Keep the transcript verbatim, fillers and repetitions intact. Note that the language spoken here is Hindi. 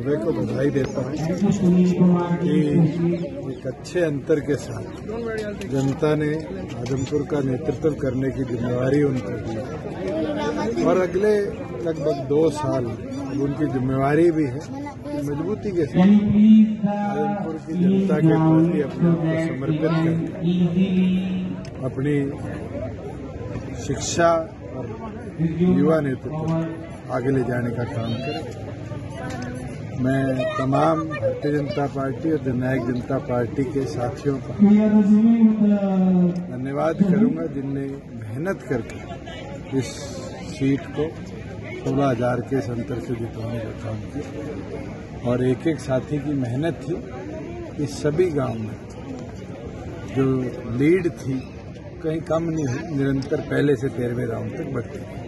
महोदय को बधाई देता हूँ कि एक अच्छे अंतर के साथ जनता ने आजमपुर का नेतृत्व करने की जिम्मेवारी उनको दी और अगले लगभग दो साल अब उनकी जिम्मेवारी भी है मजबूती के साथ आजमपुर की जनता के प्रति अपने आप को समर्पित करके अपनी शिक्षा और युवा नेतृत्व आगे ले जाने का काम करें। मैं तमाम भारतीय जनता पार्टी और जननायक जनता पार्टी के साथियों का धन्यवाद करूंगा जिनने मेहनत करके इस सीट को सोलह हजार के अंतर से जितवाने का काम किया और एक एक साथी की मेहनत थी। इस सभी गांव में जो लीड थी कहीं कम नहीं हुई, निरंतर पहले से तेरहवें राउंड तक बढ़ती थी।